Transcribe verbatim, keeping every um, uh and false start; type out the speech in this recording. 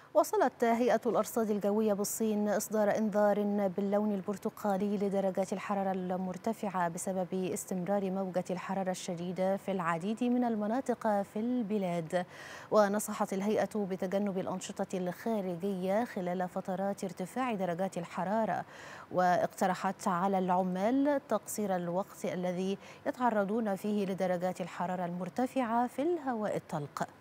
وصلت هيئة الأرصاد الجوية بالصين إصدار إنذار باللون البرتقالي لدرجات الحرارة المرتفعة بسبب استمرار موجة الحرارة الشديدة في العديد من المناطق في البلاد. ونصحت الهيئة بتجنب الأنشطة الخارجية خلال فترات ارتفاع درجات الحرارة، واقترحت على العمال تقصير الوقت الذي يتعرضون فيه لدرجات الحرارة المرتفعة في الهواء الطلق.